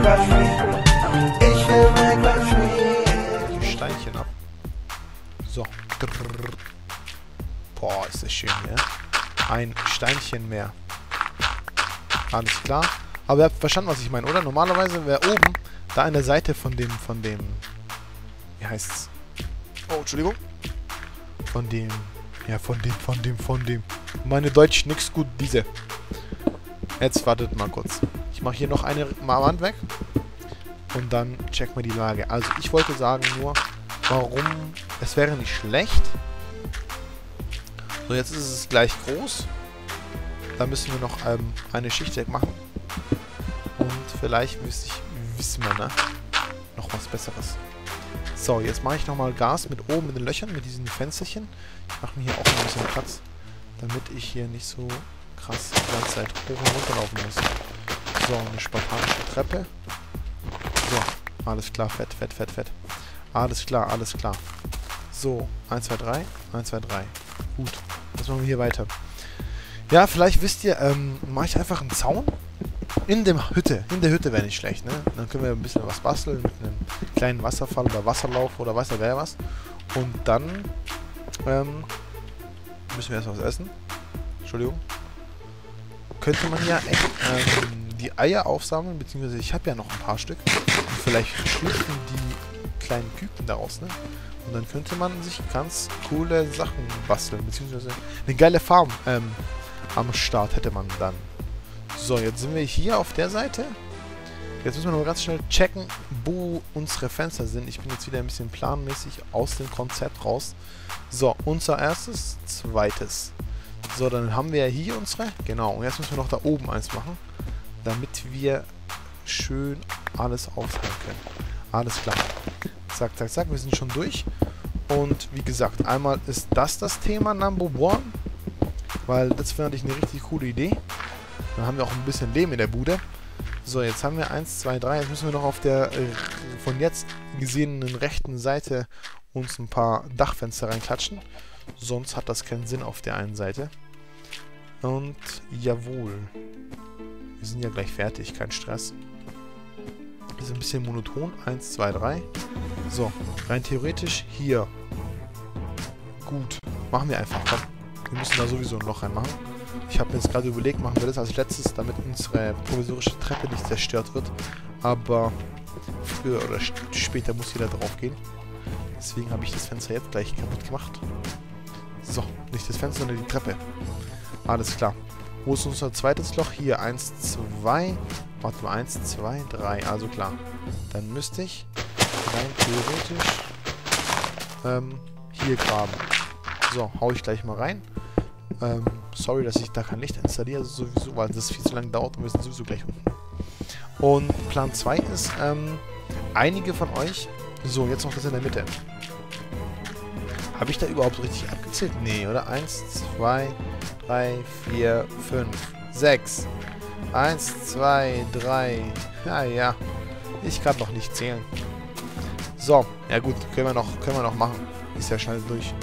Die Steinchen ab. So. Boah, ist das schön hier. Ein Steinchen mehr. Alles klar. Aber ihr habt verstanden, was ich meine, oder? Normalerweise wäre oben, da an der Seite von dem, wie heißt's? Oh, Entschuldigung. Von dem, Meine Deutsch nix gut, diese. Jetzt wartet mal kurz. Ich mache hier noch eine Wand weg. Und dann checken wir die Lage. Also ich wollte sagen nur, warum, es wäre nicht schlecht. So, jetzt ist es gleich groß. Da müssen wir noch eine Schicht wegmachen. Und vielleicht wissen wir, ne? Noch was Besseres. So, jetzt mache ich nochmal Gas mit oben in den Löchern, mit diesen Fensterchen. Ich mache mir hier auch ein bisschen Platz, damit ich hier nicht so krass die ganze Zeit hoch und runter laufen muss. So, eine spartanische Treppe. So, alles klar, fett. Alles klar. So, 1, 2, 3, 1, 2, 3. Gut, jetzt machen wir hier weiter. Ja, vielleicht wisst ihr, mache ich einfach einen Zaun in der Hütte. In der Hütte wäre nicht schlecht, ne? Dann können wir ein bisschen was basteln mit einem kleinen Wasserfall oder Wasserlauf oder weiß der wer was. Und dann müssen wir erst was essen. Entschuldigung. Könnte man ja echt die Eier aufsammeln, beziehungsweise ich habe ja noch ein paar Stück. Und vielleicht schlüpfen die kleinen Küken daraus, ne? Und dann könnte man sich ganz coole Sachen basteln, beziehungsweise eine geile Farm am Start hätte man dann. So, jetzt sind wir hier auf der Seite. Jetzt müssen wir noch ganz schnell checken, wo unsere Fenster sind. Ich bin jetzt wieder ein bisschen planmäßig aus dem Konzept raus. So, unser erstes, zweites. So, dann haben wir ja hier unsere. Genau, und jetzt müssen wir noch da oben eins machen, damit wir schön alles aufhängen können. Alles klar. Zack, zack, zack, wir sind schon durch. Und wie gesagt, einmal ist das Thema Number One, weil das fand ich eine richtig coole Idee. Dann haben wir auch ein bisschen Leben in der Bude. So, jetzt haben wir 1, 2, 3. Jetzt müssen wir noch auf der von jetzt gesehenen rechten Seite uns ein paar Dachfenster reinklatschen. Sonst hat das keinen Sinn auf der einen Seite. Und jawohl. Wir sind ja gleich fertig, kein Stress. Das ist ein bisschen monoton. 1, 2, 3. So, rein theoretisch hier. Gut, machen wir einfach. Komm. Wir müssen da sowieso ein Loch reinmachen. Ich habe mir jetzt gerade überlegt, machen wir das als letztes, damit unsere provisorische Treppe nicht zerstört wird. Aber früher oder später muss jeder drauf gehen. Deswegen habe ich das Fenster jetzt gleich kaputt gemacht. So, nicht das Fenster, sondern die Treppe. Alles klar. Wo ist unser zweites Loch? Hier, 1, 2. Warte mal, 1, 2, 3. Also klar. Dann müsste ich rein theoretisch hier graben. So, hau ich gleich mal rein. Sorry, dass ich da kein Licht installiere, sowieso, weil das viel zu lange dauert und wir sind sowieso gleich unten. Und Plan 2 ist, einige von euch... So, jetzt noch das in der Mitte. Habe ich da überhaupt richtig abgezählt? Nee, oder? 1, 2, 3, 4, 5, 6. 1, 2, 3. Ja. Ich kann noch nicht zählen. So, ja gut, können wir noch machen. Ist ja schnell durch.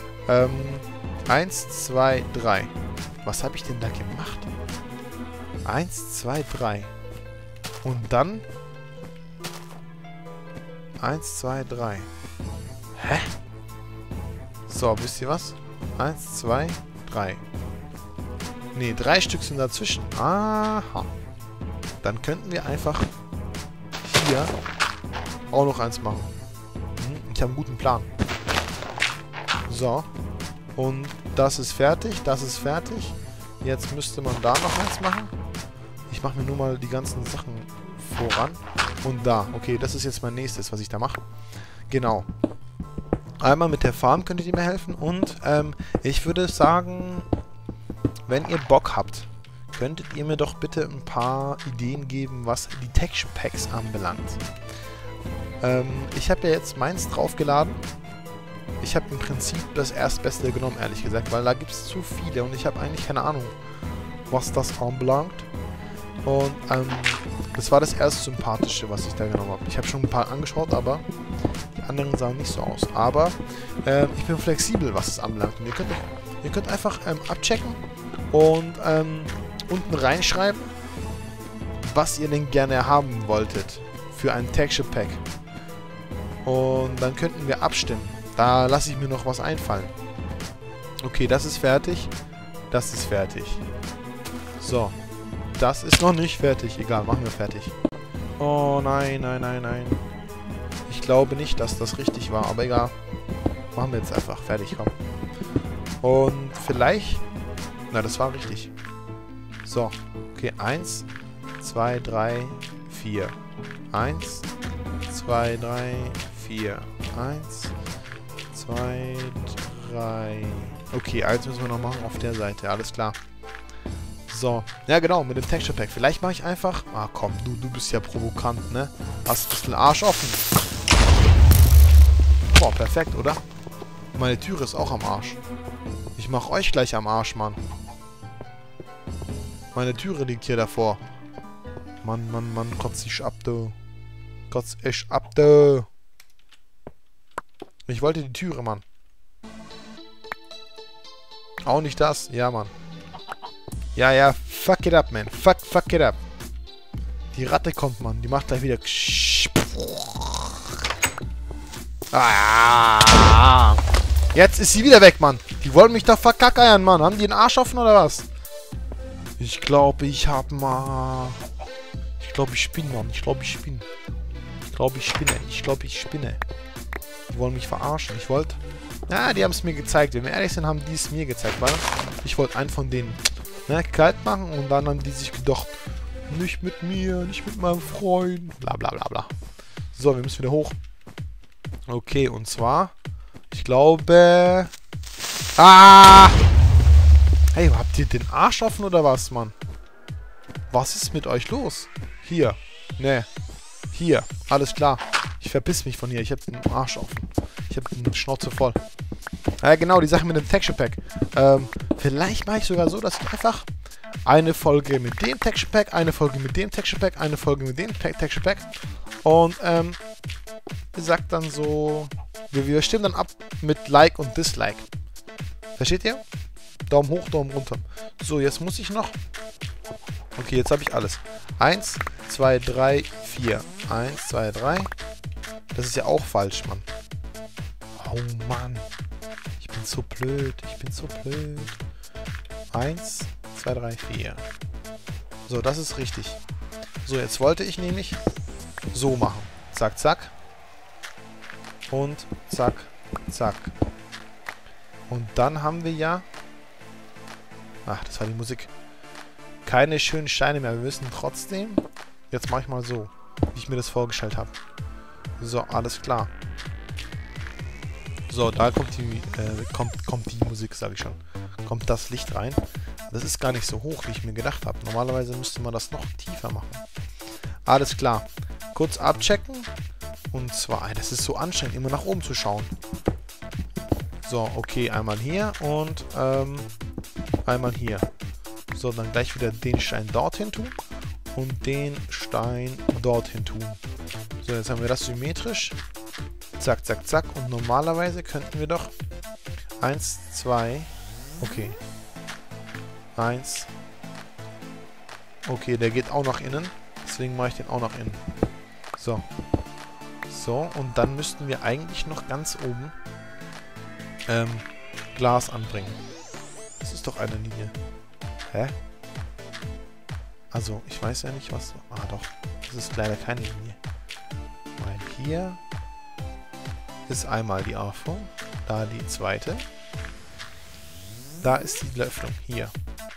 1, 2, 3. Was habe ich denn da gemacht? 1, 2, 3. Und dann 1, 2, 3. Hä? So, wisst ihr was? 1, 2, 3. Ne, 3 Stück sind dazwischen. Aha. Dann könnten wir einfach hier auch noch eins machen. Ich habe einen guten Plan. So. Und das ist fertig. Das ist fertig. Jetzt müsste man da noch eins machen. Ich mache mir nur mal die ganzen Sachen voran. Und da. Okay, das ist jetzt mein nächstes, was ich da mache. Genau. Einmal mit der Farm könntet ihr mir helfen. Und ich würde sagen, wenn ihr Bock habt, könntet ihr mir doch bitte ein paar Ideen geben, was die Texture Packs anbelangt. Ich habe ja jetzt meins draufgeladen. Ich habe im Prinzip das Erstbeste genommen, ehrlich gesagt, weil da gibt es zu viele und ich habe eigentlich keine Ahnung, was das anbelangt. Und das war das erst Sympathische, was ich da genommen habe. Ich habe schon ein paar angeschaut, aber die anderen sahen nicht so aus. Aber ich bin flexibel, was es anbelangt. Und ihr könnt einfach abchecken und unten reinschreiben, was ihr denn gerne haben wolltet für ein Texture Pack. Und dann könnten wir abstimmen. Da lasse ich mir noch was einfallen. Okay, das ist fertig. Das ist fertig. So. Das ist noch nicht fertig. Egal, machen wir fertig. Oh nein, nein, nein, nein. Ich glaube nicht, dass das richtig war, aber egal. Machen wir jetzt einfach. Fertig, komm. Und vielleicht... Na, das war richtig. So. Okay, 1, 2, 3, 4. 1, 2, 3, 4. 1, 2, 3... Okay, eins müssen wir noch machen auf der Seite. Alles klar. So. Ja, genau, mit dem Texture Pack. Vielleicht mache ich einfach... Ah, komm, du bist ja provokant, ne? Hast ein bisschen Arsch offen. Boah, perfekt, oder? Meine Türe ist auch am Arsch. Ich mach euch gleich am Arsch, Mann. Meine Türe liegt hier davor. Mann, Mann, Mann, kotz ich ab, du. Kotz ich ab, du. Ich wollte die Türe, Mann. Auch nicht das? Ja, Mann. Ja, ja, fuck it up, man. Fuck it up. Die Ratte kommt, Mann. Die macht gleich wieder... Ah, jetzt ist sie wieder weg, Mann. Die wollen mich doch verkackeiern, Mann. Haben die den Arsch offen oder was? Ich glaube, ich hab mal... Ich glaube, ich spinne, Mann. Ich glaube, ich spinne. Ich glaube, ich spinne. Ich glaube, ich spinne. Die wollen mich verarschen. Ich wollte... Ja, die haben es mir gezeigt. Wenn wir ehrlich sind, haben die es mir gezeigt, weil ich wollte einen von denen kalt machen und dann haben die sich gedacht, nicht mit mir, nicht mit meinem Freund, bla bla bla bla. So, wir müssen wieder hoch. Okay, und zwar, ich glaube... Ah! Hey, habt ihr den Arsch offen oder was, Mann? Was ist mit euch los? Hier. Ne. Hier. Alles klar. Ich verpiss mich von hier. Ich hab den Arsch offen. Ich hab den Schnauze voll. Ja, genau, die Sache mit dem Texture Pack. Vielleicht mache ich sogar so, dass ich einfach eine Folge mit dem Texture Pack, eine Folge mit dem Texture Pack, eine Folge mit dem Texture Pack. Und, sagt dann so... Wir stimmen dann ab mit Like und Dislike. Versteht ihr? Daumen hoch, Daumen runter. So, jetzt muss ich noch... Okay, jetzt habe ich alles. 1, 2, 3, 4. 1, 2, 3. Das ist ja auch falsch, Mann. Oh, Mann. Ich bin so blöd. Ich bin so blöd. 1, 2, 3, 4. So, das ist richtig. So, jetzt wollte ich nämlich so machen. Zack, zack. Und zack, zack. Und dann haben wir ja... Ach, das war die Musik. Keine schönen Steine mehr. Wir müssen trotzdem... Jetzt mache ich mal so, wie ich mir das vorgestellt habe. So, alles klar. So, da kommt die, kommt die Musik, sage ich schon. Kommt das Licht rein. Das ist gar nicht so hoch, wie ich mir gedacht habe. Normalerweise müsste man das noch tiefer machen. Alles klar. Kurz abchecken. Und zwar, das ist so anstrengend, immer nach oben zu schauen. So, okay, einmal hier und einmal hier. So, dann gleich wieder den Stein dorthin tun und den Stein dorthin tun. So, jetzt haben wir das symmetrisch. Zack, zack, zack. Und normalerweise könnten wir doch 1, 2, okay. 1. Okay, der geht auch nach innen. Deswegen mache ich den auch nach innen. So. So, und dann müssten wir eigentlich noch ganz oben Glas anbringen. Das ist doch eine Linie. Hä? Also, ich weiß ja nicht, was... Ah, doch. Das ist leider keine Linie. Weil hier ist einmal die Öffnung. Da die zweite. Da ist die Öffnung. Hier.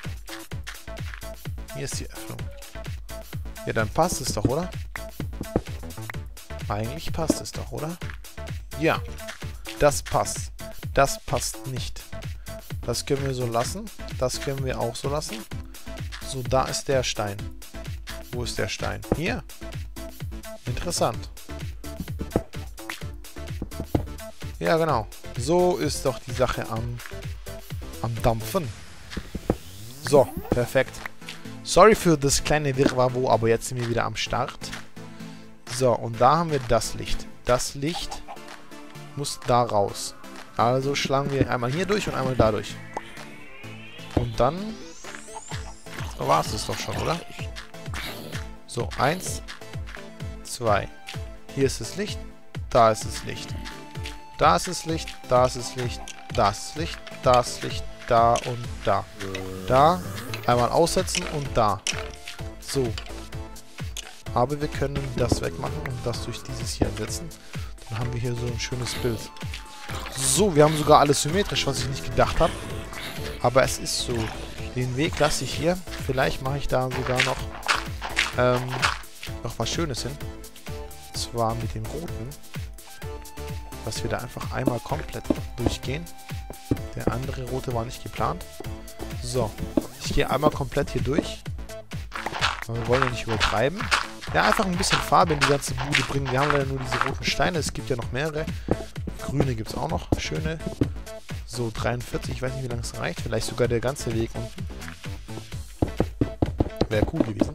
Hier ist die Öffnung. Ja, dann passt es doch, oder? Eigentlich passt es doch, oder? Ja. Das passt. Das passt nicht. Das können wir so lassen. Das können wir auch so lassen. So, da ist der Stein. Wo ist der Stein? Hier. Interessant. Ja, genau. So ist doch die Sache am Dampfen. So, perfekt. Sorry für das kleine Wirrwarr, aber jetzt sind wir wieder am Start. So, und da haben wir das Licht. Das Licht muss da raus. Also schlagen wir einmal hier durch und einmal da durch. Und dann war es das doch schon, oder? So, 1, 2. Hier ist das Licht, da ist das Licht. Da ist das Licht, da ist das Licht, da ist das Licht, da ist das Licht, da und da. Da, einmal aussetzen und da. So. Aber wir können das wegmachen und das durch dieses hier ersetzen. Dann haben wir hier so ein schönes Bild. So, wir haben sogar alles symmetrisch, was ich nicht gedacht habe. Aber es ist so. Den Weg lasse ich hier. Vielleicht mache ich da sogar noch was Schönes hin. Und zwar mit dem roten. Dass wir da einfach einmal komplett durchgehen. Der andere rote war nicht geplant. So, ich gehe einmal komplett hier durch. Aber wir wollen ja nicht übertreiben. Ja, einfach ein bisschen Farbe in die ganze Bude bringen. Wir haben leider nur diese roten Steine. Es gibt ja noch mehrere. Grüne gibt es auch noch. Schöne. So, 43. Ich weiß nicht, wie lange es reicht. Vielleicht sogar der ganze Weg unten. Wäre cool gewesen.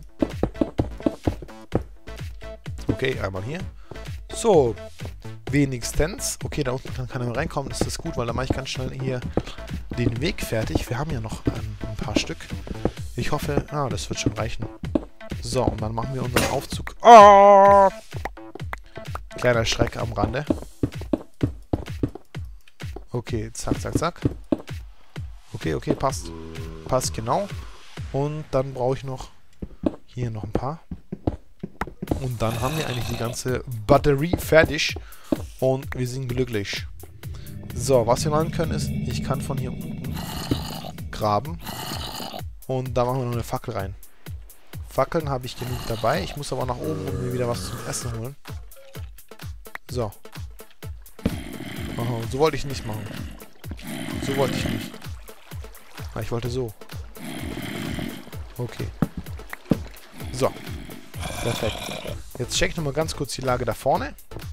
Okay, einmal hier. So. Wenigstens. Okay, da unten kann er reinkommen. Das ist gut, weil dann mache ich ganz schnell hier den Weg fertig. Wir haben ja noch ein paar Stück. Ich hoffe, das wird schon reichen. So, und dann machen wir unseren Aufzug. Oh! Kleiner Schreck am Rande. Okay, zack, zack, zack. Okay, okay, passt. Passt genau. Und dann brauche ich noch hier noch ein paar. Und dann haben wir eigentlich die ganze Batterie fertig. Und wir sind glücklich. So, was wir machen können ist, ich kann von hier unten graben. Und da machen wir noch eine Fackel rein. Fackeln habe ich genug dabei. Ich muss aber nach oben und mir wieder was zum Essen holen. So. Aha, so wollte ich nicht machen. So wollte ich nicht. Ich wollte so. Okay. So. Perfekt. Jetzt check ich nochmal ganz kurz die Lage da vorne.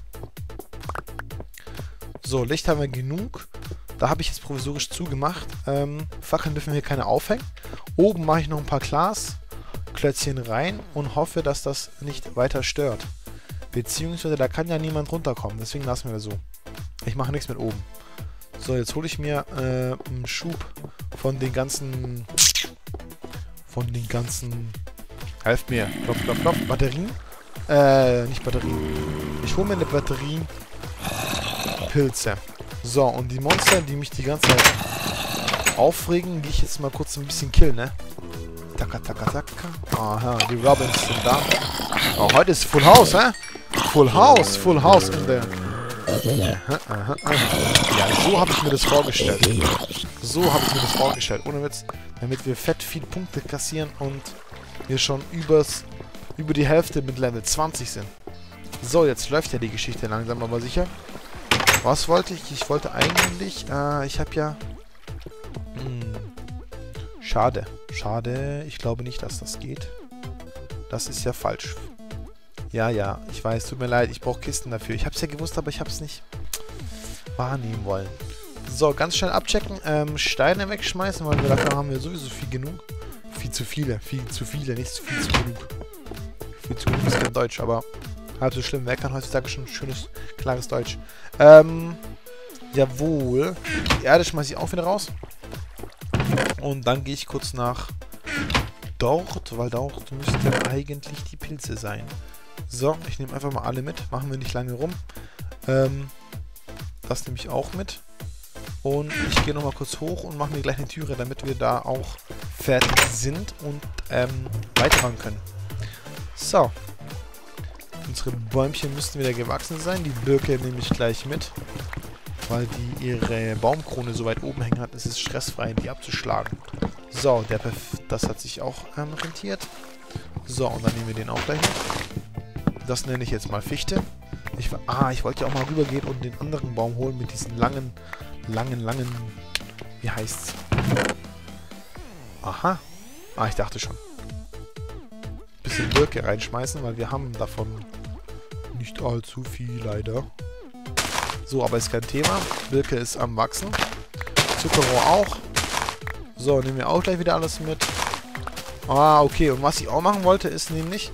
So, Licht haben wir genug. Da habe ich jetzt provisorisch zugemacht. Fackeln dürfen wir keine aufhängen. Oben mache ich noch ein paar Glasklötzchen rein und hoffe, dass das nicht weiter stört. Beziehungsweise da kann ja niemand runterkommen. Deswegen lassen wir das so. Ich mache nichts mit oben. So, jetzt hole ich mir einen Schub von den ganzen... Helft mir. Klopf, klopf, klopf. Batterien? Nicht Batterien. Ich hole mir eine Batterie Pilze. So, und die Monster, die mich die ganze Zeit aufregen, die ich jetzt mal kurz ein bisschen killen, ne? Taka, taka, taka. Aha, die Robins sind da. Oh, heute ist Full House, hä? Full House in der... Ja, so habe ich mir das vorgestellt. So habe ich mir das vorgestellt. Ohne Witz. Damit wir fett viel Punkte kassieren und wir schon über die Hälfte mit Level 20 sind. So, jetzt läuft ja die Geschichte langsam, aber sicher. Was wollte ich? Ich wollte eigentlich... ich habe ja... Schade. Schade. Ich glaube nicht, dass das geht. Das ist ja falsch. Ja, ja. Ich weiß. Tut mir leid. Ich brauche Kisten dafür. Ich habe es ja gewusst, aber ich habe es nicht wahrnehmen wollen. So, ganz schnell abchecken. Steine wegschmeißen, weil dafür haben wir sowieso viel genug. Viel zu viele. Viel zu viele. Nicht viel zu genug. Viel zu genug ist kein Deutsch, aber... halb so schlimm. Wer kann heutzutage schon schönes, klares Deutsch? Jawohl. Die Erde schmeiße ich auch wieder raus. Und dann gehe ich kurz nach dort, weil dort müssten eigentlich die Pilze sein. So, ich nehme einfach mal alle mit. Machen wir nicht lange rum. Das nehme ich auch mit. Und ich gehe nochmal kurz hoch und mache mir gleich eine Türe, damit wir da auch fertig sind und weitermachen können. So. Unsere Bäumchen müssten wieder gewachsen sein. Die Birke nehme ich gleich mit. Weil die ihre Baumkrone so weit oben hängen hat, ist es stressfrei, die abzuschlagen. So, das hat sich auch rentiert. So, und dann nehmen wir den auch gleich mit. Das nenne ich jetzt mal Fichte. Ich wollte ja auch mal rübergehen und den anderen Baum holen mit diesen langen... Wie heißt's? Aha. Ich dachte schon. Bisschen Birke reinschmeißen, weil wir haben davon nicht allzu viel, leider. So, aber ist kein Thema. Birke ist am Wachsen. Zuckerrohr auch. So, nehmen wir auch gleich wieder alles mit. Okay. Und was ich auch machen wollte, ist nämlich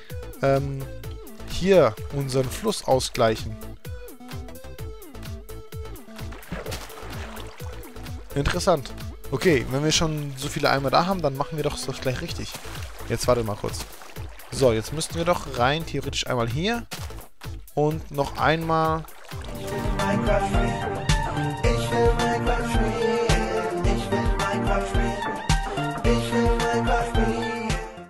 hier unseren Fluss ausgleichen. Interessant. Okay, wenn wir schon so viele Eimer da haben, dann machen wir doch das gleich richtig. Jetzt warte mal kurz. So, jetzt müssten wir doch rein theoretisch einmal hier und noch einmal